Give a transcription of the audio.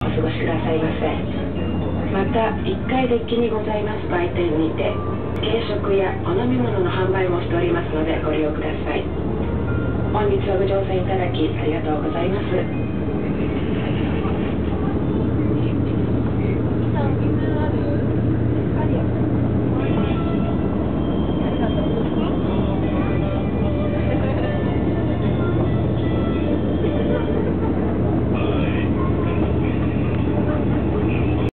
お過ごしくださいませ。また1階デッキにございます売店にて軽食やお飲み物の販売もしておりますのでご利用ください。本日はご乗船いただきありがとうございます。